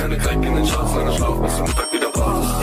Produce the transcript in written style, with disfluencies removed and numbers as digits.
keine Crack in den Charts, lange Schlaf, bis zum Mittag wieder wach.